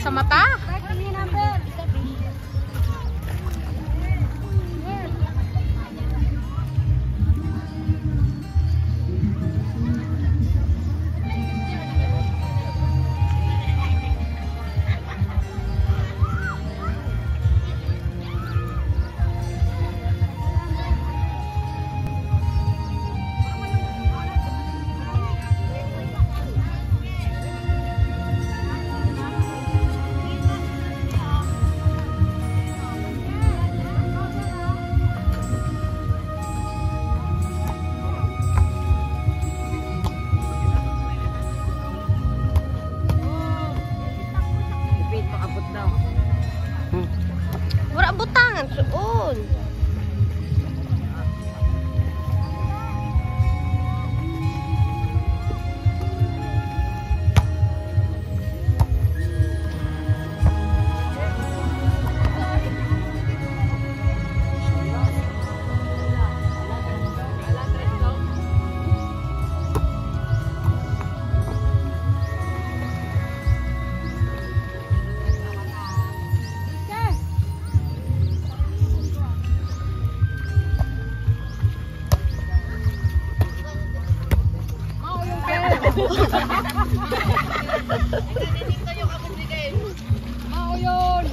sa mata. Wala butangan suon. Mau yun.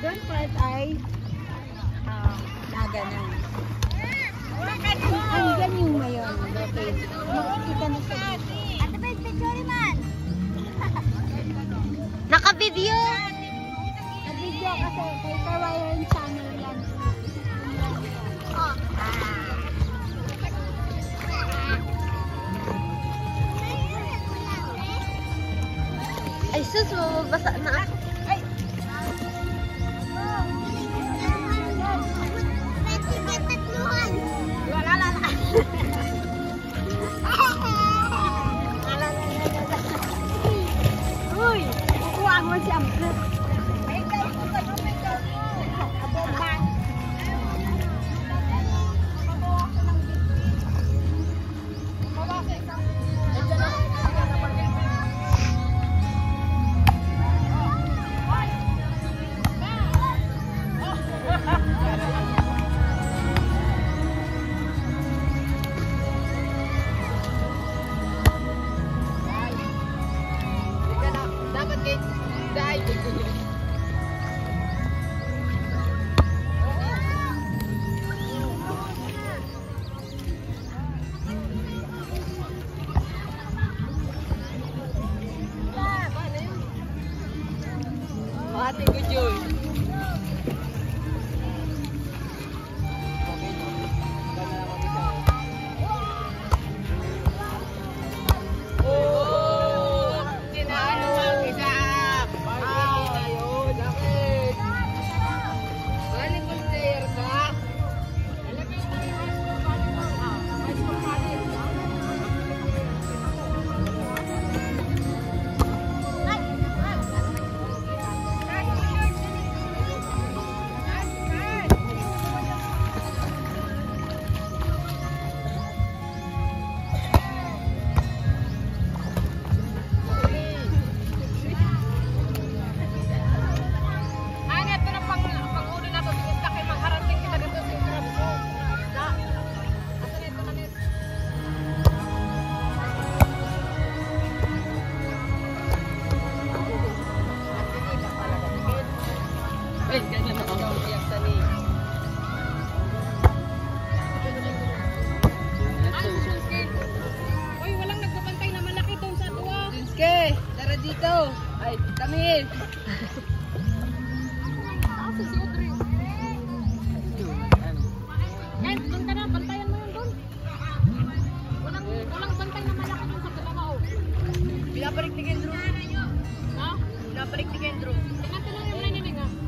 doon part ay naganan. Hanggang yung mayon. Okay. Makikita na sa Ate ba yung picture man? Naka-video! Nag-video kasi kay Kawayan channel yan. Oh. Ay sus, mababasa na ako. Ay! Uy! Kukuha mo si Amber. Ay, guys, kung ano may gawin. Abomba. Dapat kayo dahil ate ko Joy. Uy, walang nagbabantay na malaki doon sa tuwa. Jinske, tara dito. Ay, kami. Asa si Audrey? Yan, doon ka na. Bantayan mo yun doon. Walang bantay na malaki doon sa dalawa. Pinabalik ni Kendro. Ha? Pinabalik ni Kendro. Tingnan lang yung naninig ha.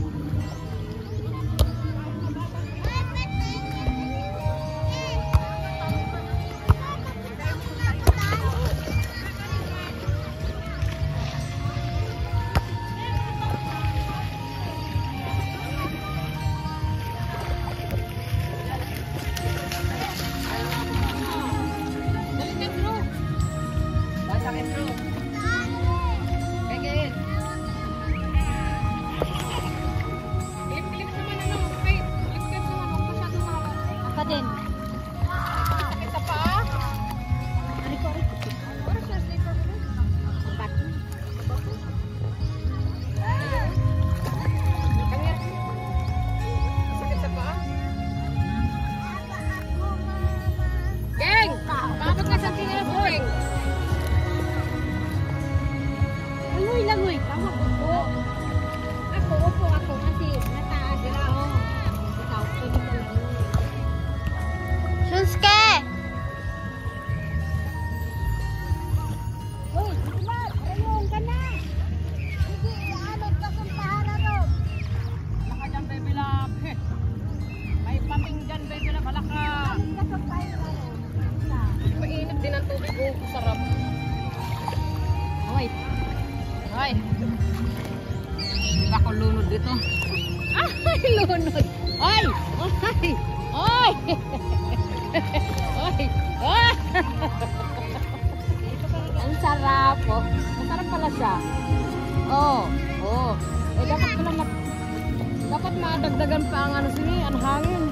Din. Kita pa? Ariko. What is your sleeper with? Back. Come here. Sakit sa paa? Geng! Bakit nga sa tingin na boring? Langoy. Tama po. Upo ako kasi nataas sila ako. Ikaw, pwede ka lang. Shunsuke! Uy, Ismat! Ayun ka na! Sige, ianod ka kung pahara ron. Malaka dyan, baby love. May pating dyan, baby love. Malaka. Ianod ka kung pahara ron. Mainit din ang tubig ko. Sarap. Hoy. Hoy. Hindi ako lunod dito. Ay, lunod. Hoy! Hoy! Hoy! Oy! Oh! Ang sarap po. Masarap pala siya. Oh, oh. Eh dapat pala dapat madagdagan pa ang ano sini, ang hangin.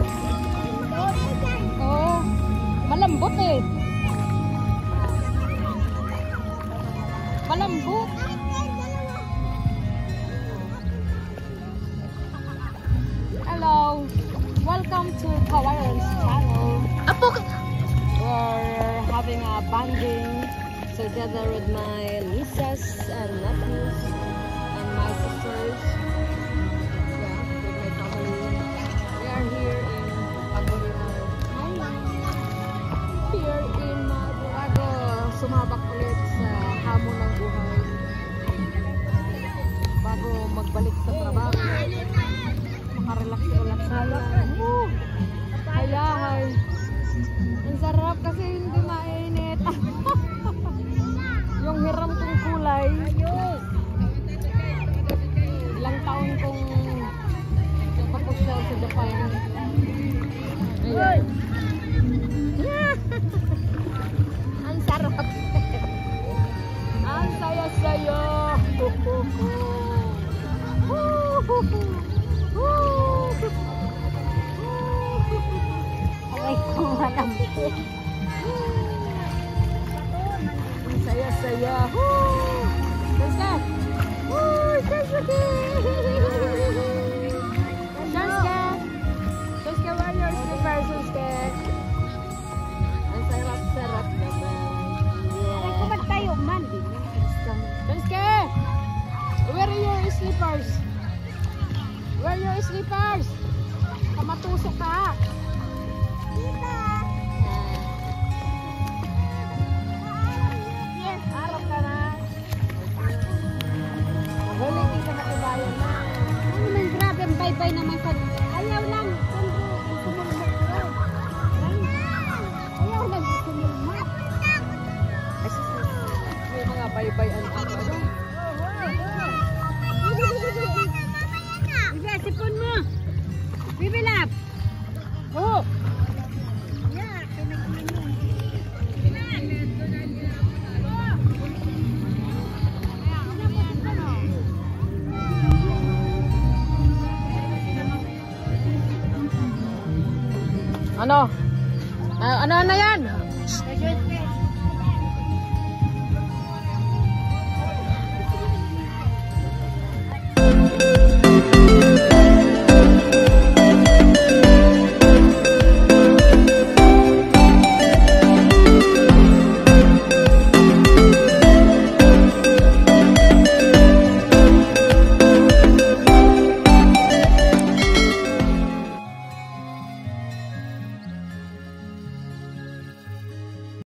Oh. Malambot eh. Malambot. with Hawaiian's channel. Apo, We're having a bonding together with my nieces and nephews and my sisters. Yeah, with my family. We are here in Pagurian. Here in Madurago. Sumabak ulit sa hamon ng buhay. Bago magbalik sa trabaho. Makarelax ulit sana. Hayahay. Ang sarap kasi hindi mainit. Yung hiram kong kulay. Ilang taon kong napapasyal sa Japan. Ayan. ang sarap. Ang saya-saya. Ay, kung madam. Ang saya-saya. Shanske! Shanske! Shanske, wear your slippers, Shanske. Ang sarap-sarap naman. Ay, kumad tayo man. Shanske! Wear your slippers. Wear your slippers. Kamatusok ka. Yes, harap ka na. Huli, di ka matibayan na. Ano man, grabe ang bye-bye naman sa... Ayaw lang. Sumulmot ko. Ayaw lang sumulmot. May mga baybay-an ako. Bibi, sipon mo. Bibi lap. Oh! Yeah, pinag-inom mo. Ano? Ano na yan? Graduate